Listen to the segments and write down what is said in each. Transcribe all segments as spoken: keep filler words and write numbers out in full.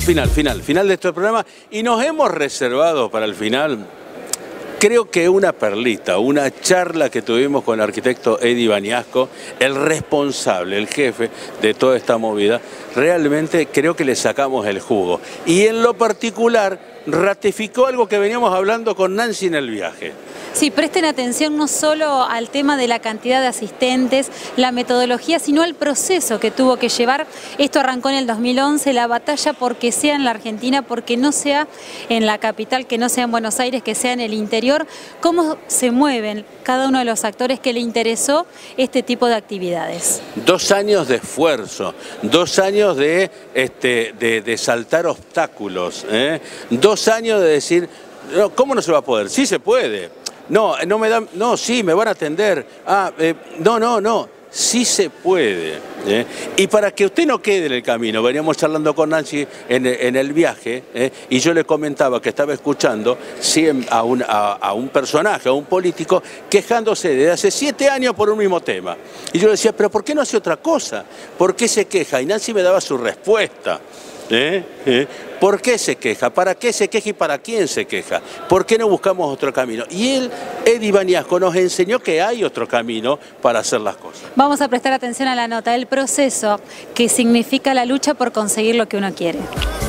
final, final, final de este programa. Y nos hemos reservado para el final, creo que una perlita, una charla que tuvimos con el arquitecto Eddie Baniasco, el responsable, el jefe de toda esta movida. Realmente creo que le sacamos el jugo. Y en lo particular, ratificó algo que veníamos hablando con Nancy en el viaje. Sí, presten atención no solo al tema de la cantidad de asistentes, la metodología, sino al proceso que tuvo que llevar. Esto arrancó en el dos mil once, la batalla porque sea en la Argentina, porque no sea en la capital, que no sea en Buenos Aires, que sea en el interior. Cómo se mueven cada uno de los actores que le interesó este tipo de actividades. Dos años de esfuerzo, dos años de, este, de, de saltar obstáculos, ¿eh? Dos años de decir, no, ¿cómo no se va a poder? Sí se puede. No, no me dan, no, sí, me van a atender. Ah, eh, no, no, no, sí se puede. ¿eh? Y para que usted no quede en el camino, veníamos charlando con Nancy en, en el viaje, ¿eh? y yo le comentaba que estaba escuchando a un, a, a un personaje, a un político, quejándose desde hace siete años por un mismo tema. Y yo le decía, pero ¿por qué no hace otra cosa? ¿Por qué se queja? Y Nancy me daba su respuesta. ¿Eh? ¿Eh? ¿Por qué se queja? ¿Para qué se queja y para quién se queja? ¿Por qué no buscamos otro camino? Y él, Eddie Baniasco, nos enseñó que hay otro camino para hacer las cosas. Vamos a prestar atención a la nota, el proceso que significa la lucha por conseguir lo que uno quiere.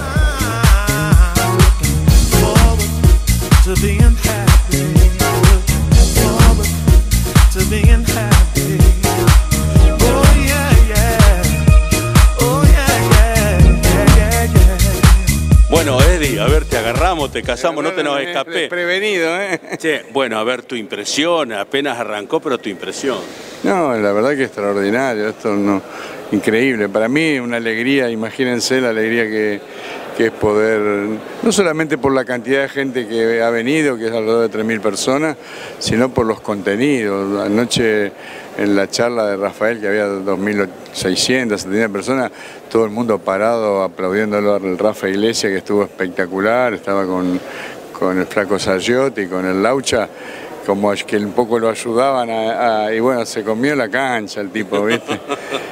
Bueno, Eddie, a ver, te agarramos, te casamos, no te nos escapé. Prevenido, ¿eh? Che, bueno, a ver, tu impresión, apenas arrancó, pero tu impresión. No, la verdad que extraordinario, esto no, increíble. Para mí una alegría, imagínense la alegría que, que es poder, no solamente por la cantidad de gente que ha venido, que es alrededor de tres mil personas, sino por los contenidos. Anoche en la charla de Rafael, que había dos mil seiscientas, setecientas personas, todo el mundo parado aplaudiéndolo al Rafa Iglesias, que estuvo espectacular, estaba con, con el Flaco Sargiotti, con el Laucha, como que un poco lo ayudaban a, a, y bueno, se comió la cancha el tipo, ¿viste?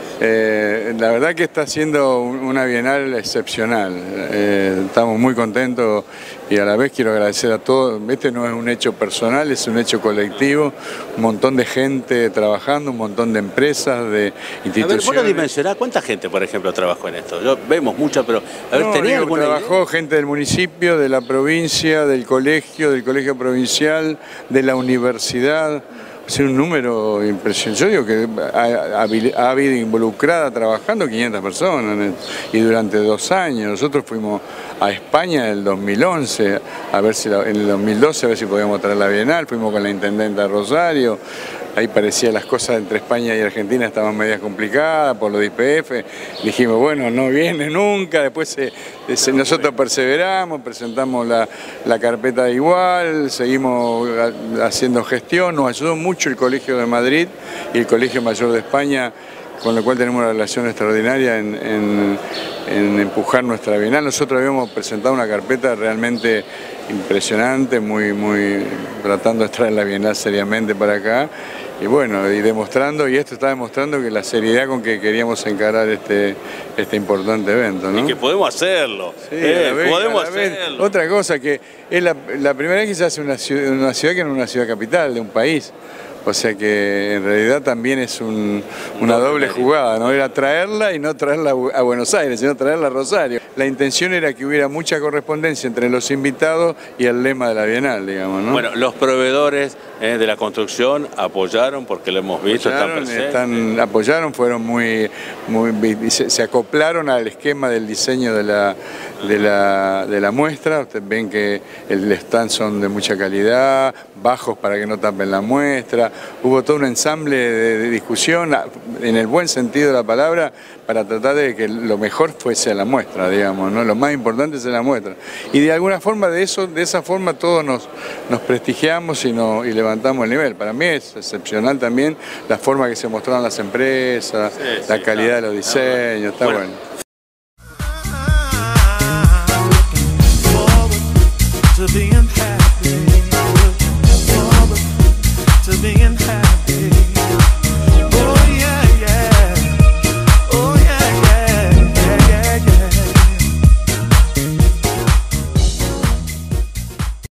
Eh, la verdad que está siendo una bienal excepcional, eh, estamos muy contentos y a la vez quiero agradecer a todos. Este no es un hecho personal, es un hecho colectivo, un montón de gente trabajando, un montón de empresas, de instituciones. A ver, ¿vos dimensionás cuánta gente, por ejemplo, trabajó en esto? Yo, vemos mucha, pero a ver, no, ¿tenía digo, alguna trabajó idea? Gente del municipio, de la provincia, del colegio, del colegio provincial, de la universidad. Es un número impresionante. Yo digo que ha, ha habido involucrada trabajando quinientas personas y durante dos años. Nosotros fuimos a España en el dos mil once, a ver si la, en el dos mil doce a ver si podíamos traer la Bienal, fuimos con la intendenta de Rosario. Ahí parecía las cosas entre España y Argentina estaban medias complicadas por lo de I P F. Dijimos, bueno, no viene nunca. Después se, se, nosotros perseveramos, presentamos la, la carpeta igual, seguimos haciendo gestión. Nos ayudó mucho el Colegio de Madrid y el Colegio Mayor de España, con lo cual tenemos una relación extraordinaria en, en, en empujar nuestra Bienal. Nosotros habíamos presentado una carpeta realmente impresionante, muy, muy tratando de traer la Bienal seriamente para acá. Y bueno, y demostrando, y esto está demostrando que la seriedad con que queríamos encarar este, este importante evento, ¿no? Y que podemos hacerlo, sí, eh, vez, podemos vez. hacerlo. Otra cosa, que es la, la primera vez que se hace una ciudad, una ciudad que no es una ciudad capital de un país. O sea que en realidad también es un, una doble jugada, no era traerla y no traerla a Buenos Aires, sino traerla a Rosario. La intención era que hubiera mucha correspondencia entre los invitados y el lema de la Bienal, digamos, ¿no? Bueno, los proveedores eh, de la construcción apoyaron, porque lo hemos visto, apoyaron, están presentes. Están, apoyaron, fueron muy, muy se, se acoplaron al esquema del diseño de la, de la, de la muestra. Ustedes ven que el stand son de mucha calidad, bajos para que no tapen la muestra. Hubo todo un ensamble de, de discusión, en el buen sentido de la palabra, para tratar de que lo mejor fuese la muestra, digamos, ¿no? Lo más importante es la muestra. Y de alguna forma, de eso, de esa forma todos nos, nos prestigiamos y, no, y levantamos el nivel. Para mí es excepcional también la forma que se mostraron las empresas, sí, la sí, calidad claro, de los diseños, está bueno. bueno.